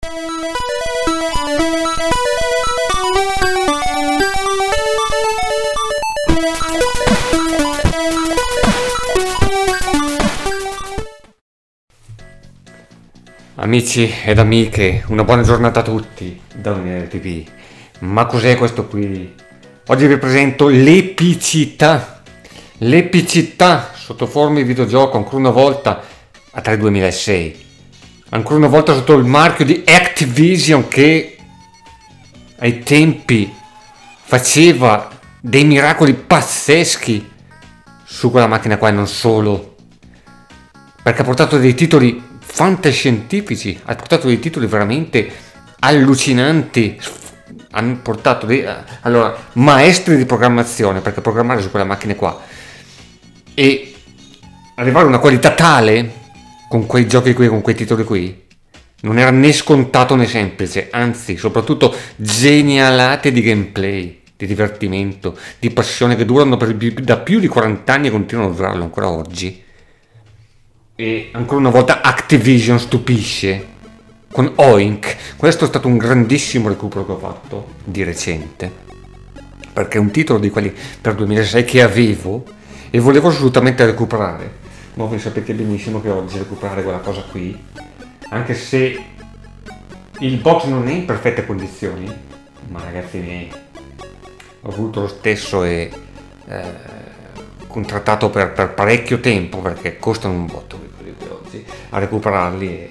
Amici ed amiche, una buona giornata a tutti da Unione TV. Ma cos'è questo qui? Oggi vi presento l'epicità sotto forma di videogioco, ancora una volta Atari 2006, ancora una volta sotto il marchio di Activision, che ai tempi faceva dei miracoli pazzeschi su quella macchina qua, e non solo, perché ha portato dei titoli fantascientifici, ha portato dei titoli veramente allucinanti, hanno portato allora, maestri di programmazione, perché programmare su quelle macchine qua e arrivare a una qualità tale con quei giochi qui, con quei titoli qui, non era né scontato né semplice, anzi soprattutto genialate di gameplay, di divertimento, di passione, che durano da più di 40 anni e continuano a durarlo ancora oggi. E ancora una volta Activision stupisce con Oink. Questo è stato un grandissimo recupero che ho fatto di recente, perché è un titolo di quelli per 2006 che avevo e volevo assolutamente recuperare. Ma voi sapete benissimo che oggi recuperare quella cosa qui, anche se il box non è in perfette condizioni, ma ragazzi miei, ho avuto lo stesso e contrattato per parecchio tempo, perché costano un botto oggi a recuperarli e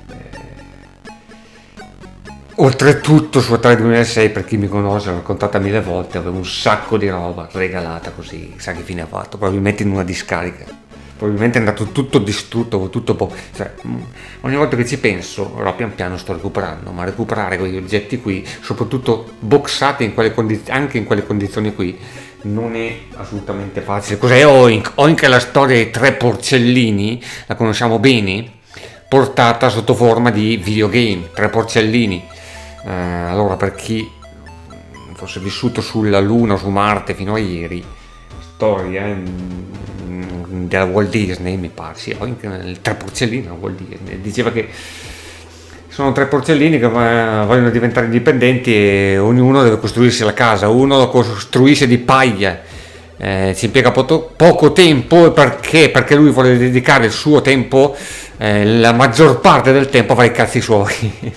oltretutto su Atari 2006, per chi mi conosce, l'ho raccontata 1000 volte, avevo un sacco di roba regalata così, sa che fine ha fatto, probabilmente in una discarica, probabilmente è andato tutto distrutto, tutto cioè, ogni volta che ci penso, ora pian piano sto recuperando, ma recuperare quegli oggetti qui, soprattutto boxati anche in quelle condizioni qui, non è assolutamente facile. Cos'è Oink? Oink è la storia dei tre porcellini, la conosciamo bene, portata sotto forma di videogame, tre porcellini. Allora, per chi fosse vissuto sulla Luna o su Marte fino a ieri, storia della Walt Disney, mi pare, sì, Oink, il tre porcellini, Walt Disney, diceva che sono tre porcellini che vogliono diventare indipendenti e ognuno deve costruirsi la casa. Uno lo costruisce di paglia, ci impiega poco tempo, perché lui vuole dedicare il suo tempo, la maggior parte del tempo, a fare i cazzi suoi,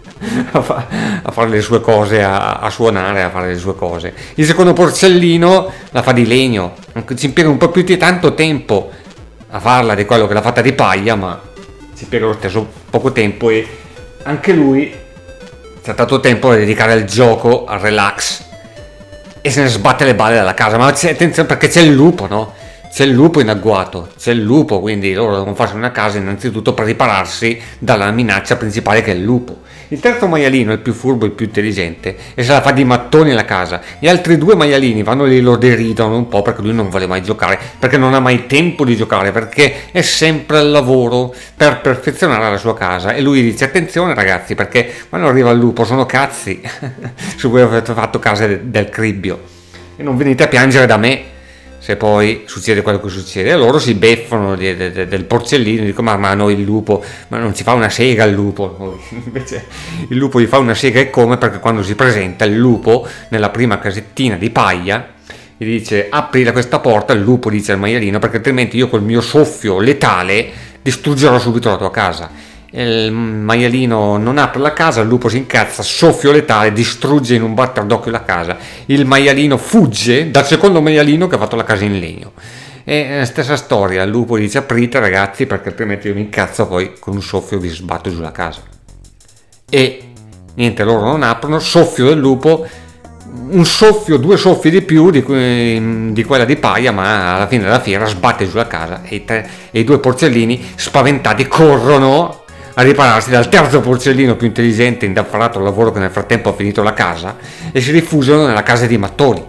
a fare le sue cose, a suonare, a fare le sue cose. Il secondo porcellino la fa di legno, ci impiega un po' più di tanto tempo a farla di quello che l'ha fatta di paglia, ma ci impiega lo stesso poco tempo, e anche lui c'è stato tempo da dedicare al gioco, al relax, e se ne sbatte le balle dalla casa. Ma attenzione, perché c'è il lupo, no? C'è il lupo in agguato, c'è il lupo, quindi loro devono farsi una casa innanzitutto per ripararsi dalla minaccia principale, che è il lupo. Il terzo maialino è il più furbo, il più intelligente, e se la fa di mattoni la casa. Gli altri due maialini vanno lì, lo deridono un po', perché lui non vuole mai giocare, perché non ha mai tempo di giocare, perché è sempre al lavoro per perfezionare la sua casa. E lui dice: attenzione ragazzi, perché quando arriva il lupo sono cazzi su cui avete fatto casa del cribbio, e non venite a piangere da me se poi succede quello che succede. E loro si beffano del porcellino, dicono: ma noi il lupo, ma non ci fa una sega il lupo. Invece il lupo gli fa una sega, e come? Perché quando si presenta il lupo nella prima casettina di paglia gli dice: apri questa porta. Il lupo dice al maialino: perché altrimenti io col mio soffio letale distruggerò subito la tua casa. Il maialino non apre la casa, il lupo si incazza, soffio letale, distrugge in un batter d'occhio la casa. Il maialino fugge dal secondo maialino che ha fatto la casa in legno. E stessa storia, il lupo dice: aprite ragazzi, perché altrimenti io mi incazzo, poi con un soffio vi sbatto giù la casa. E niente, loro non aprono, soffio del lupo, un soffio, due soffi di più di quella di paglia, ma alla fine della fiera sbatte giù la casa, e i due porcellini spaventati corrono a ripararsi dal terzo porcellino più intelligente, indaffarato al lavoro, che nel frattempo ha finito la casa, e si rifugiano nella casa di mattoni.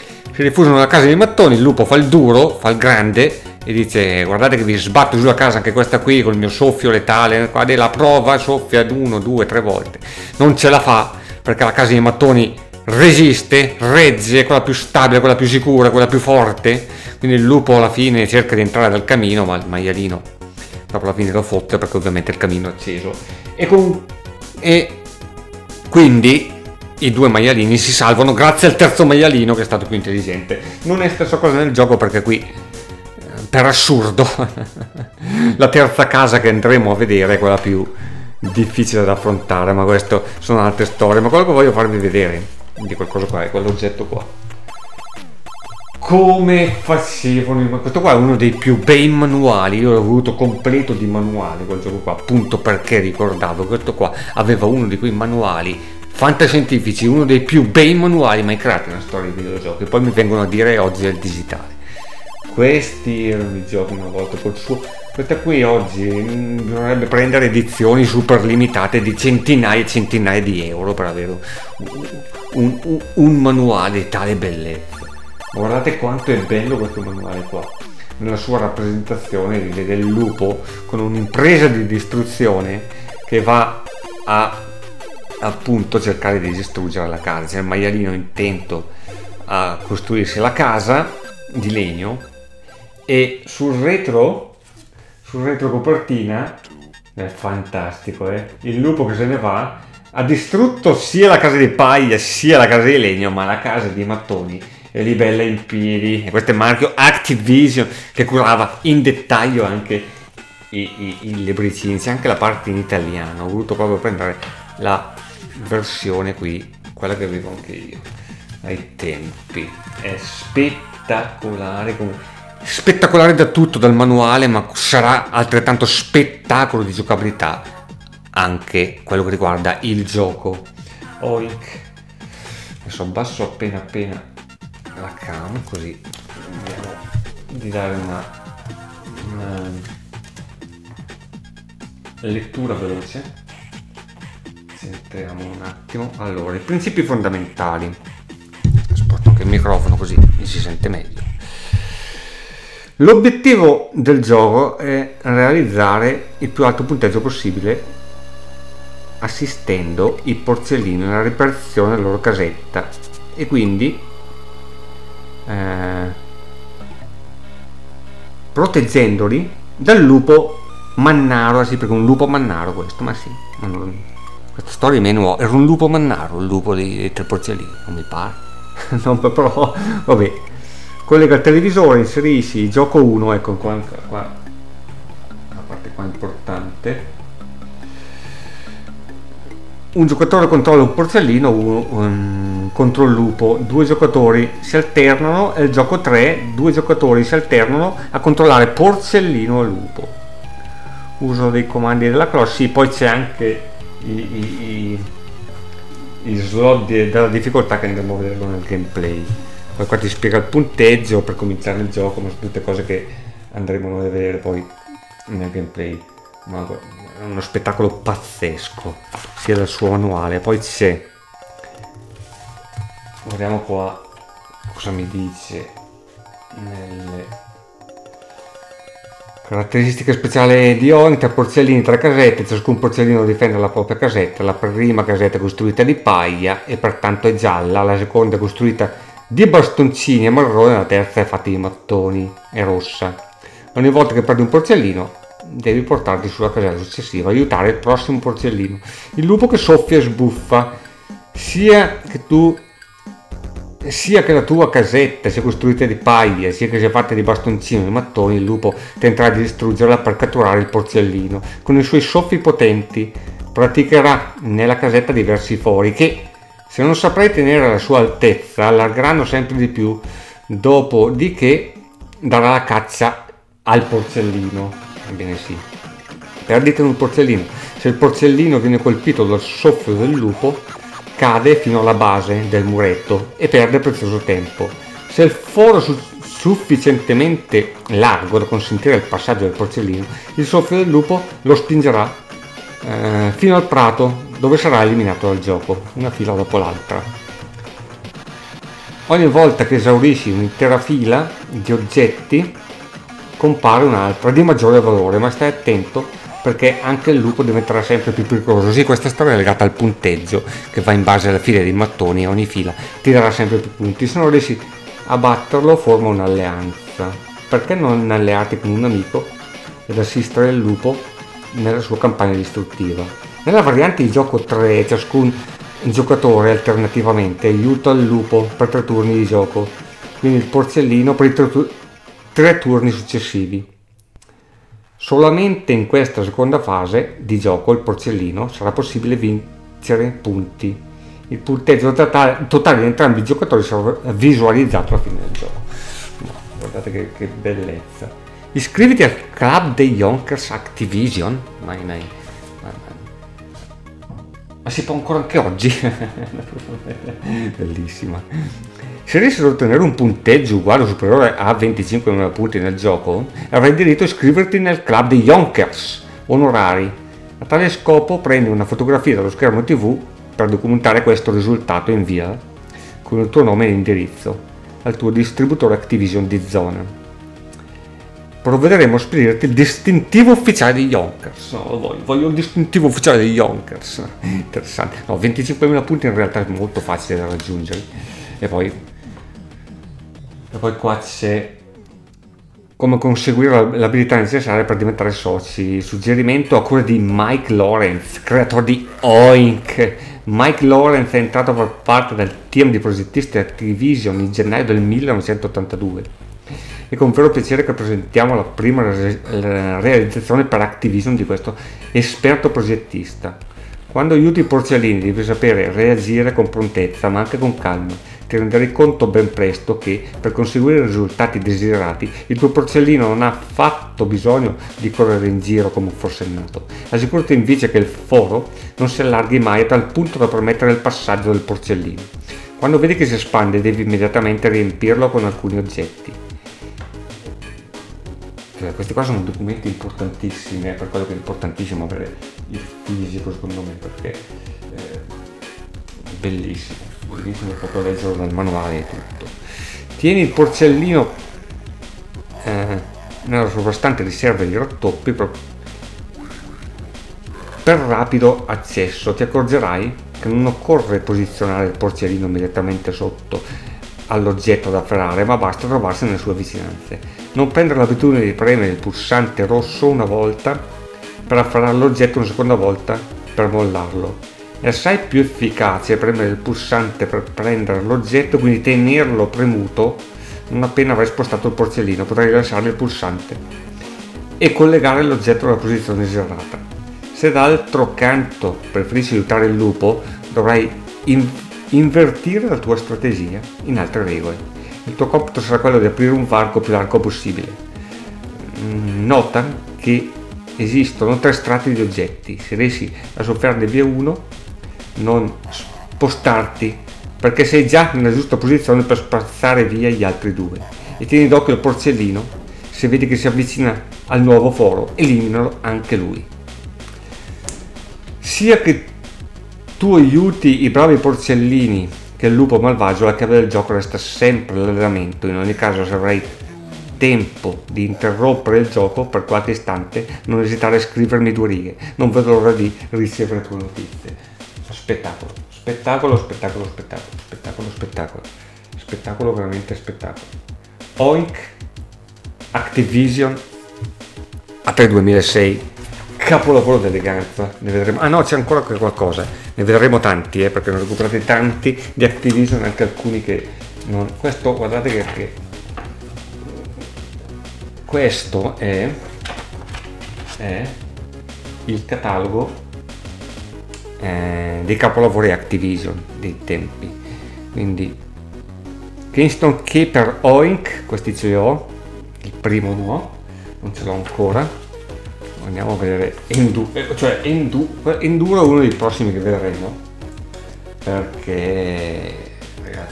Il lupo fa il duro, fa il grande, e dice: guardate che vi sbatto giù la casa anche questa qui col mio soffio letale. Qua la prova, soffia 1, 2, 3 volte, non ce la fa, perché la casa di mattoni resiste, regge, è quella più stabile, quella più sicura, quella più forte. Quindi il lupo alla fine cerca di entrare dal camino, ma il maialino dopo alla fine lo fotte, perché ovviamente il camino è acceso, e con e quindi i due maialini si salvano grazie al terzo maialino che è stato più intelligente. Non è stessa cosa nel gioco, perché qui per assurdo la terza casa che andremo a vedere è quella più difficile da affrontare, ma questo sono altre storie. Ma quello che voglio farvi vedere di qualcosa qua è quell'oggetto qua, come facevano. Questo qua è uno dei più bei manuali, io l'ho voluto completo di manuali quel gioco qua, appunto perché ricordavo che questo qua aveva uno di quei manuali fantascientifici, uno dei più bei manuali mai creati nella storia dei videogiochi. Poi mi vengono a dire oggi è il digitale. Questi erano i giochi una volta col suo. Questa qui oggi dovrebbe prendere edizioni super limitate di centinaia e centinaia di euro per avere un manuale di tale bellezza. Guardate quanto è bello questo manuale qua, nella sua rappresentazione del lupo con un'impresa di distruzione che va a appunto cercare di distruggere la casa. C'è il maialino intento a costruirsi la casa di legno, e sul retro copertina è fantastico, il lupo che se ne va ha distrutto sia la casa di paglia sia la casa di legno, ma la casa di mattoni è lì bella in piedi. E questo è marchio Activision, che curava in dettaglio anche i libricini. C'è anche la parte in italiano, ho voluto proprio prendere la versione qui, quella che avevo anche io ai tempi. È spettacolare da tutto, dal manuale, ma sarà altrettanto spettacolo di giocabilità anche quello che riguarda il gioco. Oink. Adesso abbasso appena la cam, così vediamo di dare una lettura veloce. Centriamo un attimo. Allora, i principi fondamentali. Sposto anche il microfono così mi si sente meglio. L'obiettivo del gioco è realizzare il più alto punteggio possibile assistendo i porcellini nella riparazione della loro casetta, e quindi proteggendoli dal lupo mannaro. Sì, perché un lupo mannaro questo, ma sì, questa storia meno era un lupo mannaro, il lupo dei tre porcellini, non mi pare. Non, però vabbè. Collega il televisore, inserisci gioco 1, ecco qua la parte qua importante. Un giocatore controlla un porcellino, uno contro il lupo. Due giocatori si alternano, e il gioco 3 due giocatori si alternano a controllare porcellino e lupo. Uso dei comandi della croce. Sì, poi c'è anche i slot della difficoltà che andremo a vedere nel gameplay. Poi qua ti spiega il punteggio per cominciare il gioco, ma sono tutte cose che andremo a vedere poi nel gameplay. Ma è uno spettacolo pazzesco, sia dal suo manuale. Poi c'è, guardiamo qua cosa mi dice nelle caratteristiche speciali di ogni. Tre porcellini, tre casette, ciascun porcellino difende la propria casetta. La prima casetta è costruita di paglia e pertanto è gialla, la seconda è costruita di bastoncini e marrone, la terza è fatta di mattoni, è rossa. Ogni volta che perdi un porcellino devi portarti sulla casella successiva, aiutare il prossimo porcellino. Il lupo che soffia e sbuffa. Sia che la tua casetta sia costruita di paglia, sia che sia fatta di bastoncini e mattoni, il lupo tenterà di distruggerla per catturare il porcellino. Con i suoi soffi potenti praticherà nella casetta diversi fori che, se non saprai tenere la sua altezza, allargeranno sempre di più, dopodiché darà la caccia al porcellino. Ebbene sì, perdite un porcellino. Se il porcellino viene colpito dal soffio del lupo, cade fino alla base del muretto e perde prezioso tempo. Se il foro sufficientemente largo da consentire il passaggio del porcellino, il soffio del lupo lo spingerà fino al prato, dove sarà eliminato dal gioco, una fila dopo l'altra. Ogni volta che esaurisci un'intera fila di oggetti compare un'altra di maggiore valore, ma stai attento perché anche il lupo diventerà sempre più pericoloso. Sì, questa storia è legata al punteggio che va in base alla fila di mattoni, e ogni fila ti darà sempre più punti. Se non riesci a batterlo, forma un'alleanza. Perché non allearti con un amico ed assistere il lupo nella sua campagna distruttiva? Nella variante di gioco 3 ciascun giocatore alternativamente aiuta il lupo per 3 turni di gioco, quindi il porcellino per i 3 turni successivi. Solamente in questa seconda fase di gioco il porcellino sarà possibile vincere punti. Il punteggio totale di entrambi i giocatori sarà visualizzato alla fine del gioco. No, guardate che bellezza. Iscriviti al club dei Yonkers Activision. Ma si può ancora anche oggi. Bellissima. Se riesci ad ottenere un punteggio uguale o superiore a 25.000 punti nel gioco, avrai diritto a iscriverti nel club dei Yonkers onorari. A tale scopo prendi una fotografia dallo schermo TV per documentare questo risultato e invia con il tuo nome e indirizzo al tuo distributore Activision di zona. Provvederemo a spedirti il distintivo ufficiale di Yonkers. No, voglio il distintivo ufficiale di Yonkers. Interessante. No, 25.000 punti in realtà è molto facile da raggiungere. E poi qua c'è come conseguire l'abilità necessaria per diventare soci. Suggerimento a cura di Mike Lawrence, creatore di Oink. Mike Lawrence è entrato a far parte del team di progettisti Activision in gennaio del 1982. È con vero piacere che presentiamo la prima realizzazione per Activision di questo esperto progettista. Quando aiuti i porcellini devi sapere reagire con prontezza ma anche con calma. Ti renderai conto ben presto che per conseguire i risultati desiderati il tuo porcellino non ha affatto bisogno di correre in giro come un forsennato. Assicurati invece che il foro non si allarghi mai a tal punto da permettere il passaggio del porcellino. Quando vedi che si espande devi immediatamente riempirlo con alcuni oggetti. Questi qua sono documenti importantissimi, per quello che è importantissimo avere il fisico secondo me, perché è bellissimo proprio leggerlo dal manuale e tutto. Tieni il porcellino nella sovrastante riserva di rattoppi per rapido accesso. Ti accorgerai che non occorre posizionare il porcellino immediatamente sotto all'oggetto da afferrare, ma basta trovarsi nelle sue vicinanze. Non prendere l'abitudine di premere il pulsante rosso una volta per afferrare l'oggetto, una seconda volta per mollarlo. È assai più efficace premere il pulsante per prendere l'oggetto, quindi tenerlo premuto non appena avrai spostato il porcellino. Potrai rilasciare il pulsante e collegare l'oggetto alla posizione desiderata. Se d'altro canto preferisci aiutare il lupo, dovrai invertire la tua strategia in altre regole. Il tuo compito sarà quello di aprire un varco più largo possibile. Nota che esistono 3 strati di oggetti. Se riesci a soffiarne via uno, non spostarti, perché sei già nella giusta posizione per spazzare via gli altri 2. E tieni d'occhio il porcellino. Se vedi che si avvicina al nuovo foro, eliminalo anche lui. Sia che tu aiuti i bravi porcellini che il lupo malvagio, la chiave del gioco resta sempre l'allenamento. In ogni caso, se avrai tempo di interrompere il gioco per qualche istante, non esitare a scrivermi 2 righe. Non vedo l'ora di ricevere tue notizie. Spettacolo, spettacolo, spettacolo, spettacolo, spettacolo, spettacolo, spettacolo, veramente spettacolo. Oink, Activision, A3 2006, capolavoro d'eleganza. Ne vedremo. Ah no, c'è ancora qualcosa, ne vedremo tanti, perché ne ho recuperati tanti di Activision, anche alcuni che non. Questo, guardate che questo è il catalogo dei capolavori Activision dei tempi. Quindi Kingston Keeper Oink, questi ce li ho, il primo no, non ce l'ho ancora. Andiamo a vedere Enduro è uno dei prossimi che vedremo, perché ragazzi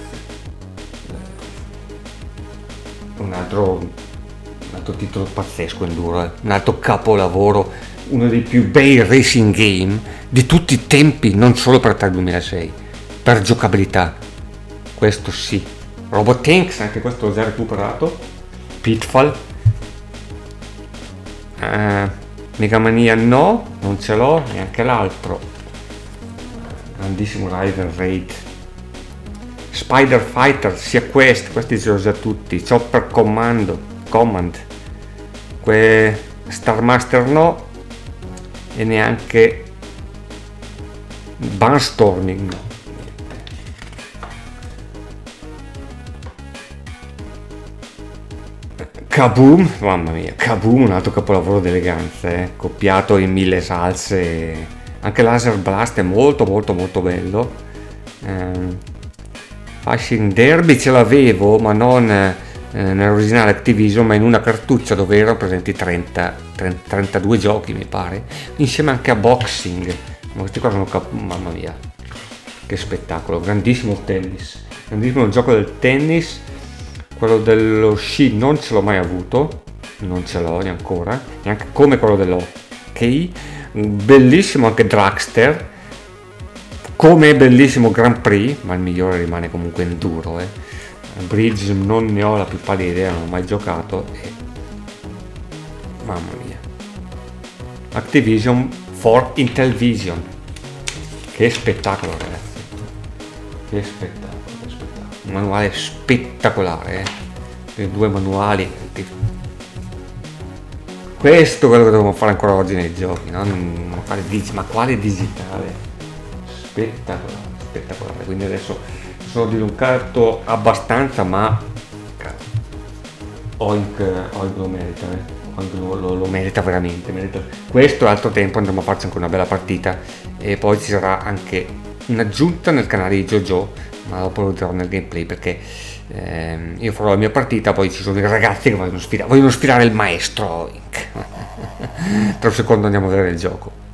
un altro titolo pazzesco. Enduro, un altro capolavoro, uno dei più bei racing game di tutti i tempi, non solo per Atari 2006, per giocabilità. Questo sì. Robot Tanks, anche questo l'ho già recuperato. Pitfall, Megamania no, non ce l'ho, neanche l'altro. Grandissimo Rider Raid, Spider Fighter, sia questi ce l'ho già tutti. Chopper Command, Star Master no, e neanche Barnstorming. Kaboom, mamma mia, Kaboom, un altro capolavoro d'eleganza, copiato in 1000 salse. Anche Laser Blast è molto bello. Fishing Derby ce l'avevo, ma non nell'originale Activision, ma in una cartuccia dove erano presenti 32 giochi, mi pare, insieme anche a Boxing. Ma questi qua sono mamma mia, che spettacolo, grandissimo tennis, grandissimo gioco del tennis. Quello dello sci non ce l'ho mai avuto, non ce l'ho ancora, neanche come quello dell'hockey. Bellissimo anche Dragster, come bellissimo Grand Prix, ma il migliore rimane comunque Enduro. Bridge non ne ho la più pallida idea, non ho mai giocato. Mamma mia. Activision for Intellivision, che spettacolo, ragazzi, che spettacolo. Un manuale spettacolare, i 2 manuali. Questo è quello che dobbiamo fare ancora oggi nei giochi, no? Ma quale digitale? Spettacolare. Quindi adesso sono dilungato abbastanza, ma Oink lo merita, lo merita veramente. Questo e altro tempo andremo a farci anche una bella partita, e poi ci sarà anche un'aggiunta nel canale di JoJo, ma dopo lo dirò nel gameplay, perché io farò la mia partita, poi ci sono i ragazzi che vogliono sfidare il maestro. Tra un secondo andiamo a vedere il gioco.